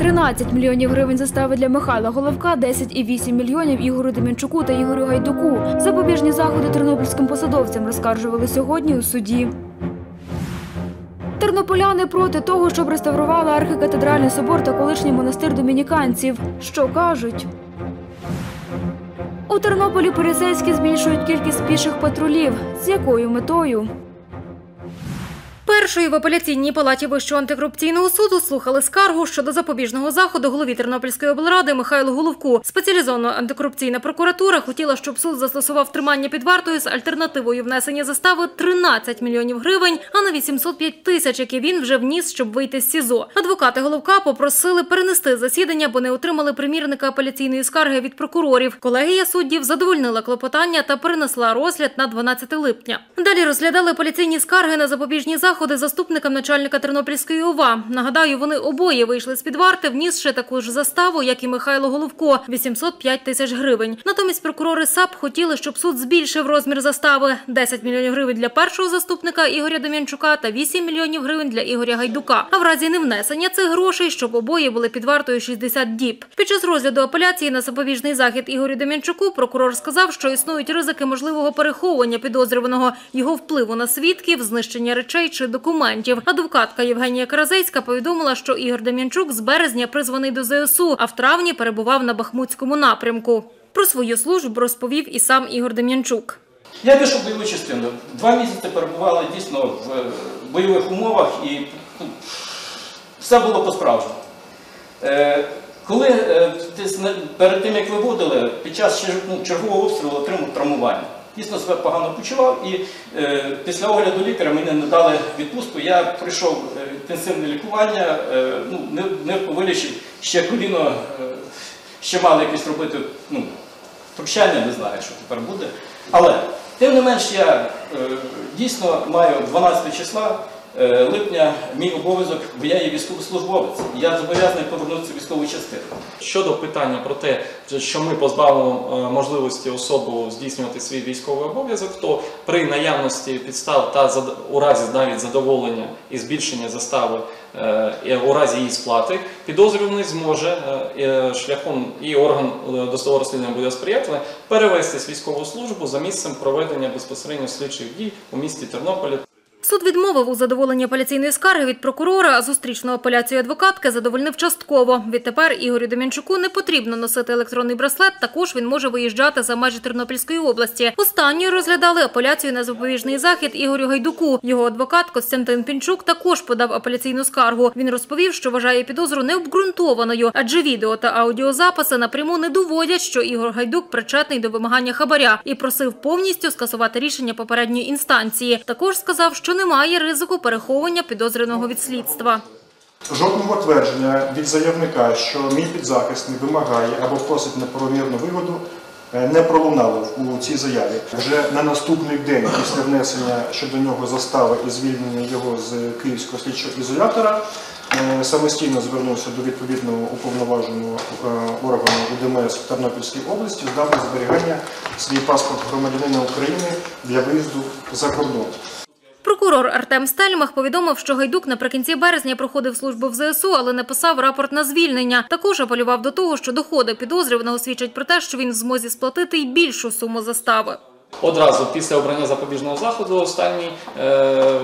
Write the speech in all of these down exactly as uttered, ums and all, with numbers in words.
тринадцять мільйонів гривень застави для Михайла Головка, десять і вісім мільйонів Ігорю Дем'янчуку та Ігорю Гайдуку. Запобіжні заходи тернопільським посадовцям розскаржували сьогодні у суді. Тернополяни проти того, щоб реставрували архікатедральний собор та колишній монастир домініканців. Що кажуть? У Тернополі поліцейські збільшують кількість піших патрулів. З якою метою? Першою в апеляційній палаті Вищого антикорупційного суду слухали скаргу щодо запобіжного заходу голові Тернопільської облради Михайлу Головку. Спеціалізована антикорупційна прокуратура хотіла, щоб суд застосував тримання під вартою з альтернативою внесення застави тринадцять мільйонів гривень, а не вісімсот п'ять тисяч, які він вже вніс, щоб вийти з СІЗО. Адвокати Головка попросили перенести засідання, бо не отримали примірника апеляційної скарги від прокурорів. Колегія суддів задовольнила клопотання та перенесла розгляд на дванадцяте липня. Далі розглядали апеляційні скарги на запобіжні заходи заступникам начальника Тернопільської ОВА. Нагадаю, вони обоє вийшли з-під варти, внісши таку ж заставу, як і Михайло Головко – вісімсот п'ять тисяч гривень. Натомість прокурори САП хотіли, щоб суд збільшив розмір застави – десять мільйонів гривень для першого заступника Ігоря Дем'янчука та вісім мільйонів гривень для Ігоря Гайдука. А в разі невнесення цих грошей, щоб обоє були під вартою шістдесят діб. Під час розгляду апеляції на запобіжний захід Ігорю Дем'янчуку прокурор сказав, що існують ризики можливого переховування підозрюваного, його впливу на свідків, знищення речей чи документів. Адвокатка Євгенія Каразейська повідомила, що Ігор Дем'янчук з березня призваний до ЗСУ, а в травні перебував на Бахмутському напрямку. Про свою службу розповів і сам Ігор Дем'янчук. Я пішов бойову частину. Два місяці перебували дійсно в бойових умовах і ну, все було по-справжньому. Е, коли е, перед тим, як виводили, під час ну, чергового обстрілу отримав травмування. Дійсно себе погано почував і е, після огляду лікаря мені не дали відпустку. Я пройшов е, інтенсивне лікування, е, ну, не, не повилічив, ще коліно, е, ще мали якісь робити ну, втручання, не знаю, що тепер буде. Але, тим не менш, я е, дійсно маю дванадцятого числа е, липня мій обов'язок, бо я є військовослужбовець. Я зобов'язаний повернутися в військову частину. Щодо питання про те, що ми позбавимо можливості особу здійснювати свій військовий обов'язок, то при наявності підстав та у разі навіть задоволення і збільшення застави у разі її сплати, підозрюваний зможе шляхом і орган досудового розслідування буде сприятливий перевестись військову службу за місцем проведення безпосередньо слідчих дій у місті Тернополі. Суд відмовив у задоволенні апеляційної скарги від прокурора, а зустрічну апеляцію адвокатки задовольнив частково. Відтепер Ігорю Дем'янчуку не потрібно носити електронний браслет, також він може виїжджати за межі Тернопільської області. Останньою розглядали апеляцію на запобіжний захід Ігорю Гайдуку. Його адвокат Костянтин Пінчук також подав апеляційну скаргу. Він розповів, що вважає підозру необґрунтованою, адже відео та аудіозаписи напряму не доводять, що Ігор Гайдук причетний до вимагання хабаря, і просив повністю скасувати рішення попередньої інстанції. Також сказав, що немає ризику переховування підозрюваного від слідства. Жодного твердження від заявника, що мій підзахисний вимагає або просить неправомірну вигоду, не пролунало у цій заяві. Вже на наступний день після внесення щодо нього застави і звільнення його з Київського слідчого ізолятора самостійно звернувся до відповідного уповноваженого органу УДМС в Тернопільській області, здав на зберігання свій паспорт громадянина України для виїзду за кордон. Прокурор Артем Стельмах повідомив, що Гайдук наприкінці березня проходив службу в ЗСУ, але не писав рапорт на звільнення. Також апелював до того, що доходи підозрюваного свідчать про те, що він в змозі сплатити й більшу суму застави. Одразу після обрання запобіжного заходу останній е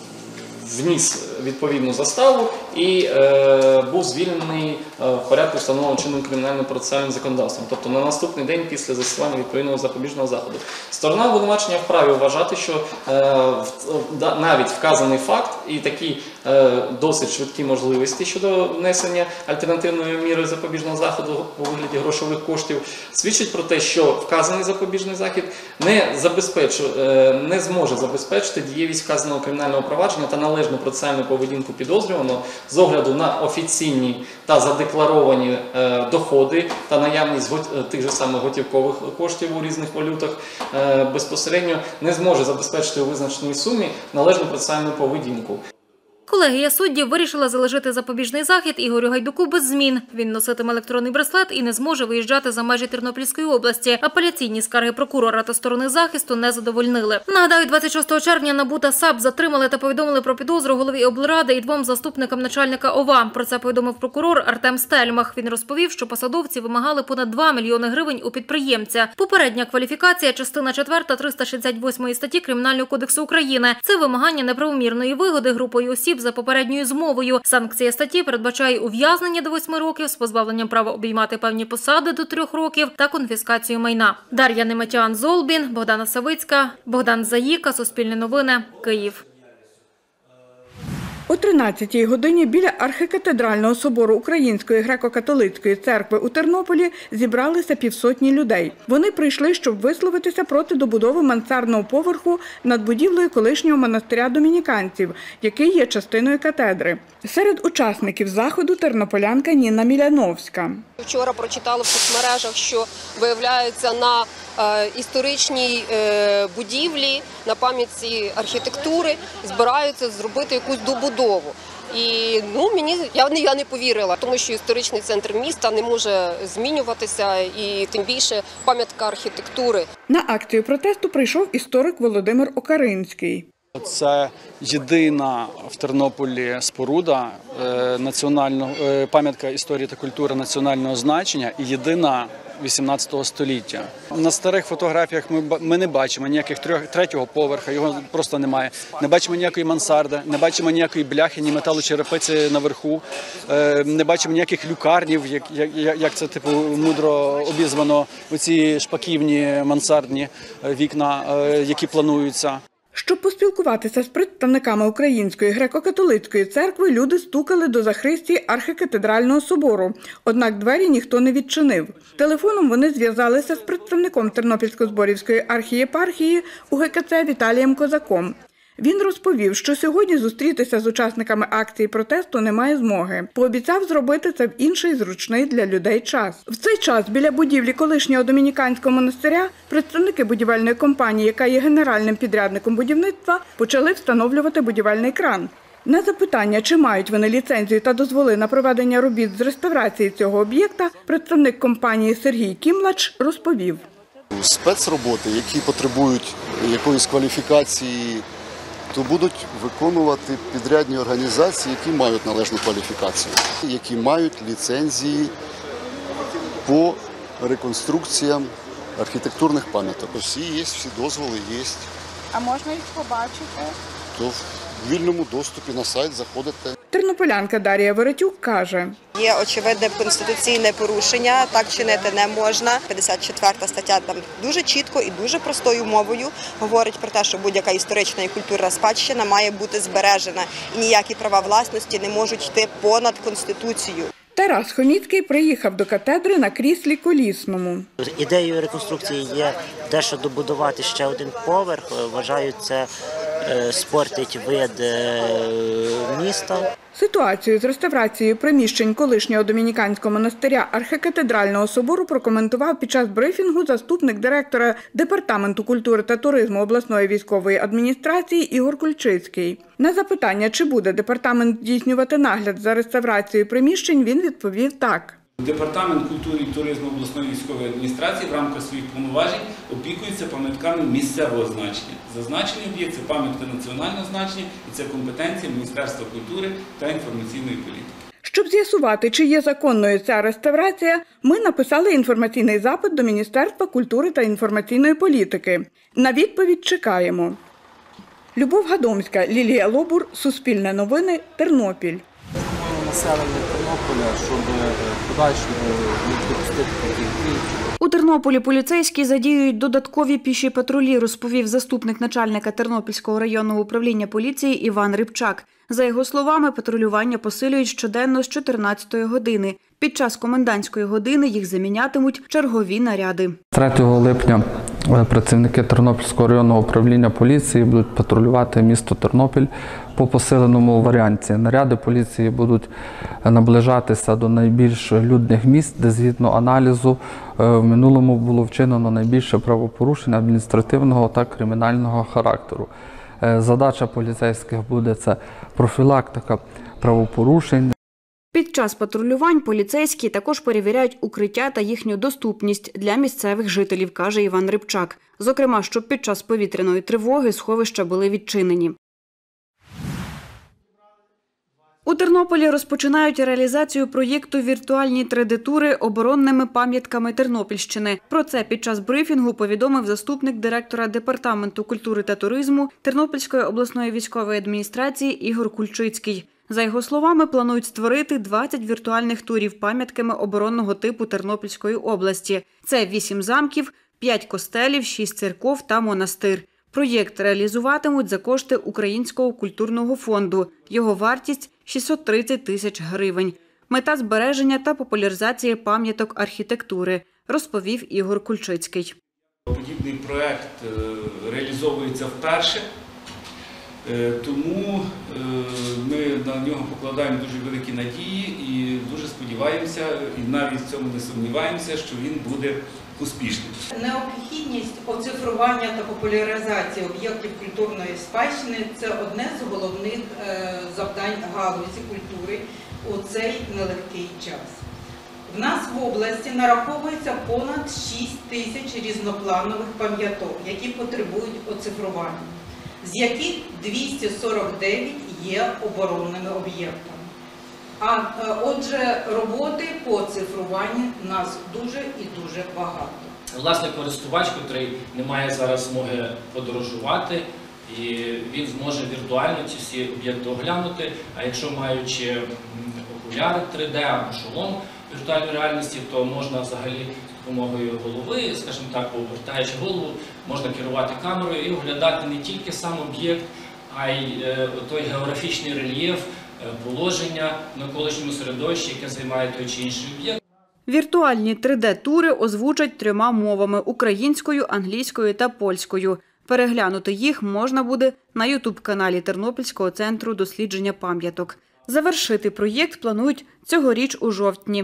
вніс відповідну заставу і е, був звільнений е, в порядку, встановленого чинним кримінальним процесуальним законодавством, тобто на наступний день після застосування відповідного запобіжного заходу. Сторона обвинувачення вправі вважати, що е, в, навіть вказаний факт і такі е, досить швидкі можливості щодо внесення альтернативної міри запобіжного заходу у вигляді грошових коштів свідчить про те, що вказаний запобіжний захід не, забезпечує, е, не зможе забезпечити дієвість вказаного кримінального провадження та належну процесуальну поведінку підозрюваного з огляду на офіційні та задекларовані е, доходи та наявність е, тих же самих готівкових коштів у різних валютах, е, безпосередньо не зможе забезпечити у визначеній сумі належну процесуальну поведінку. Колегія суддів вирішила залишити запобіжний захід Ігорю Гайдуку без змін. Він носитиме електронний браслет і не зможе виїжджати за межі Тернопільської області. Апеляційні скарги прокурора та сторони захисту не задовольнили. Нагадаю, двадцять шостого червня НАБУ та САП затримали та повідомили про підозру голові облради і двом заступникам начальника ОВА. Про це повідомив прокурор Артем Стельмах. Він розповів, що посадовці вимагали понад два мільйони гривень у підприємця. Попередня кваліфікація – частина четверта триста шістдесят восьмої статті Кримінального кодексу України. Це вимагання неправомірної вигоди групою осіб за попередньою змовою. Санкція статті передбачає ув'язнення до восьми років з позбавленням права обіймати певні посади до трьох років та конфіскацію майна. Дар'я Неметян-Золбін, Богдана Савицька, Богдан Заїка, Суспільне новини, Київ. О тринадцятій годині біля архікатедрального собору Української греко-католицької церкви у Тернополі зібралися півсотні людей. Вони прийшли, щоб висловитися проти добудови мансардного поверху над будівлею колишнього монастиря домініканців, який є частиною катедри. Серед учасників заходу тернополянка Ніна Міляновська. Вчора прочитала в соцмережах, що виявляється на е, історичній е, будівлі, на пам'ятці архітектури збираються зробити якусь добудову. І ну мені я не я не повірила, тому що історичний центр міста не може змінюватися, і тим більше пам'ятка архітектури. На акцію протесту прийшов історик Володимир Окаринський. Це єдина в Тернополі споруда національного пам'ятка історії та культури національного значення і єдина вісімнадцятого століття. На старих фотографіях ми, ми не бачимо ніяких трьох, третього поверха, його просто немає. Не бачимо ніякої мансарди, не бачимо ніякої бляхи, ні металочерепиці наверху, не бачимо ніяких люкарнів, як, як, як це типу мудро обізвано, оці шпаківні мансардні вікна, які плануються. Щоб поспілкуватися з представниками Української греко-католицької церкви, люди стукали до захристії архікатедрального собору, однак двері ніхто не відчинив. Телефоном вони зв'язалися з представником Тернопільсько-Зборівської архієпархії УГКЦ Віталієм Козаком. Він розповів, що сьогодні зустрітися з учасниками акції протесту немає змоги. Пообіцяв зробити це в інший зручний для людей час. В цей час біля будівлі колишнього домініканського монастиря представники будівельної компанії, яка є генеральним підрядником будівництва, почали встановлювати будівельний кран. На запитання, чи мають вони ліцензію та дозволи на проведення робіт з реставрації цього об'єкта, представник компанії Сергій Кімлач розповів. Спецроботи, які потребують якоїсь кваліфікації, то будуть виконувати підрядні організації, які мають належну кваліфікацію, які мають ліцензії по реконструкціям архітектурних пам'яток. Всі є, всі дозволи є. А можна їх побачити? То в вільному доступі на сайт заходите. Тернополянка Дар'я Веретюк каже: Є очевидне конституційне порушення, так чинити не можна. п'ятдесят четверта стаття там дуже чітко і дуже простою мовою говорить про те, що будь-яка історична і культурна спадщина має бути збережена. І ніякі права власності не можуть йти понад Конституцію. Тарас Хоміцький приїхав до катедри на кріслі колісному. Ідеєю реконструкції є те, що добудувати ще один поверх. Вважаю, це спортить вид міста. Ситуацію з реставрацією приміщень колишнього домініканського монастиря архікатедрального собору прокоментував під час брифінгу заступник директора Департаменту культури та туризму обласної військової адміністрації Ігор Кульчицький. На запитання, чи буде департамент здійснювати нагляд за реставрацією приміщень, він відповів так. Департамент культури і туризму обласної військової адміністрації в рамках своїх повноважень опікується пам'ятками місцевого значення. Зазначений об'єкт – це пам'ятка національного значення і це компетенція Міністерства культури та інформаційної політики. Щоб з'ясувати, чи є законною ця реставрація, ми написали інформаційний запит до Міністерства культури та інформаційної політики. На відповідь чекаємо. Любов Гадомська, Лілія Лобур, Суспільне новини, Тернопіль. Населення Тернополя, щоб подальшому не допустити таких дій. У Тернополі поліцейські задіюють додаткові піші патрулі, розповів заступник начальника Тернопільського районного управління поліції Іван Рибчак. За його словами, патрулювання посилюють щоденно з чотирнадцятої години. Під час комендантської години їх замінятимуть чергові наряди. третього липня працівники Тернопільського районного управління поліції будуть патрулювати місто Тернопіль по посиленому варіанті. Наряди поліції будуть наближатися до найбільш людних місць, де згідно аналізу в минулому було вчинено найбільше правопорушень адміністративного та кримінального характеру. Задача поліцейських буде це профілактика правопорушень. Під час патрулювань поліцейські також перевіряють укриття та їхню доступність для місцевих жителів, каже Іван Рибчак. Зокрема, щоб під час повітряної тривоги сховища були відчинені. У Тернополі розпочинають реалізацію проєкту «Віртуальні три де-тури оборонними пам'ятками Тернопільщини». Про це під час брифінгу повідомив заступник директора Департаменту культури та туризму Тернопільської обласної військової адміністрації Ігор Кульчицький. За його словами, планують створити двадцять віртуальних турів пам'ятками оборонного типу Тернопільської області. Це вісім замків, п'ять костелів, шість церков та монастир. Проєкт реалізуватимуть за кошти Українського культурного фонду. Його вартість – шістсот тридцять тисяч гривень. Мета – збереження та популяризація пам'яток архітектури, розповів Ігор Кульчицький. Подібний проєкт реалізовується вперше, тому ми на нього покладаємо дуже великі надії і дуже сподіваємося, і навіть в цьому не сумніваємося, що він буде успішним. Необхідність оцифрування та популяризації об'єктів культурної спадщини – це одне з головних завдань галузі культури у цей нелегкий час. В нас в області нараховується понад шість тисяч різнопланових пам'яток, які потребують оцифрування, з яких двісті сорок дев'ять є оборонними об'єктами. А отже, роботи по цифруванню в нас дуже і дуже багато. Власне, користувач, який не має зараз змоги подорожувати, і він зможе віртуально ці всі об'єкти оглянути, а якщо маючи окуляри три де або шолом віртуальної реальності, то можна взагалі з допомогою голови, скажімо так, повертаючи голову, можна керувати камерою і оглядати не тільки сам об'єкт, а й той географічний рельєф, положення в навколишньому середовищі, яке займає той чи інший об'єкт. Віртуальні три де-тури озвучать трьома мовами – українською, англійською та польською. Переглянути їх можна буде на ютуб-каналі Тернопільського центру дослідження пам'яток. Завершити проєкт планують цьогоріч у жовтні.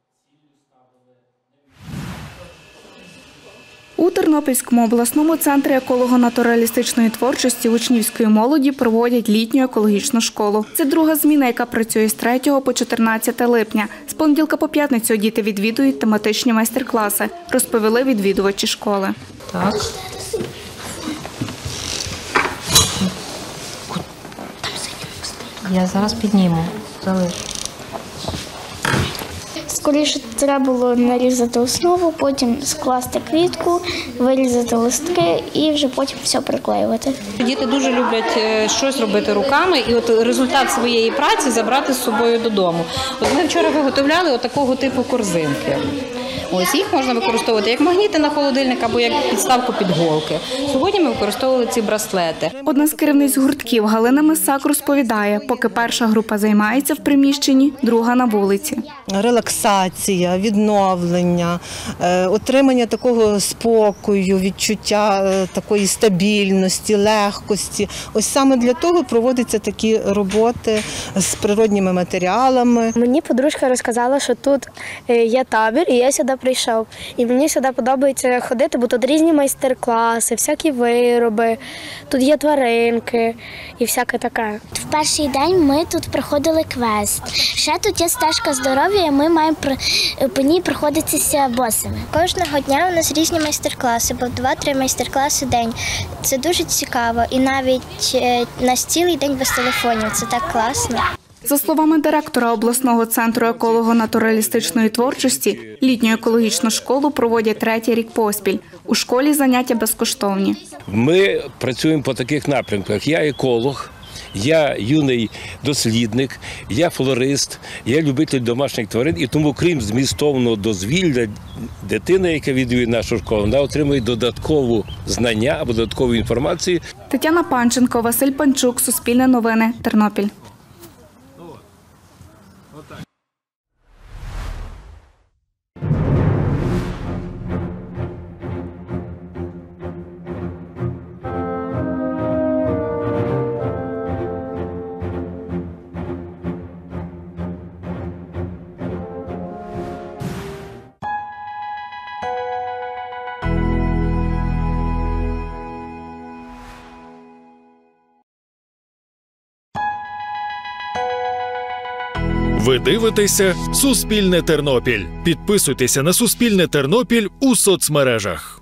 У Тернопільському обласному центрі еколого-натуралістичної творчості учнівської молоді проводять літню екологічну школу. Це друга зміна, яка працює з третього по чотирнадцяте липня. З понеділка по п'ятницю діти відвідують тематичні майстер-класи, розповіли відвідувачі школи. Так. Я зараз підніму. Залиш. Скоріше треба було нарізати основу, потім скласти квітку, вирізати листки і вже потім все приклеювати. Діти дуже люблять щось робити руками і от результат своєї праці забрати з собою додому. От ми вчора виготовляли от такого типу корзинки. Ось їх можна використовувати як магніти на холодильник або як підставку під голки. Сьогодні ми використовували ці браслети. Одна з керівниць гуртків Галина Мисак розповідає, поки перша група займається в приміщенні, друга на вулиці. Релаксація, відновлення, отримання такого спокою, відчуття такої стабільності, легкості. Ось саме для того проводяться такі роботи з природніми матеріалами. Мені подружка розказала, що тут є табір, і я сюди прийшов. І мені сюди подобається ходити, бо тут різні майстер-класи, всякі вироби, тут є тваринки і всяке таке. В перший день ми тут проходили квест. Ще тут є стежка здоров'я, і ми маємо по ній проходитися босами. Кожного дня у нас різні майстер-класи, бо два-три майстер-класи в день. Це дуже цікаво. І навіть на цілий день без телефонів. Це так класно. За словами директора обласного центру еколого-натуралістичної творчості, літню екологічну школу проводять третій рік поспіль. У школі заняття безкоштовні. Ми працюємо по таких напрямках. Я еколог, я юний дослідник, я флорист, я любитель домашніх тварин. І тому, крім змістовного дозвілля, дитина, яка відвідує нашу школу, вона отримує додаткову знання або додаткову інформацію. Тетяна Панченко, Василь Панчук, Суспільне новини, Тернопіль. Ви дивитеся «Суспільне Тернопіль». Підписуйтеся на «Суспільне Тернопіль» у соцмережах.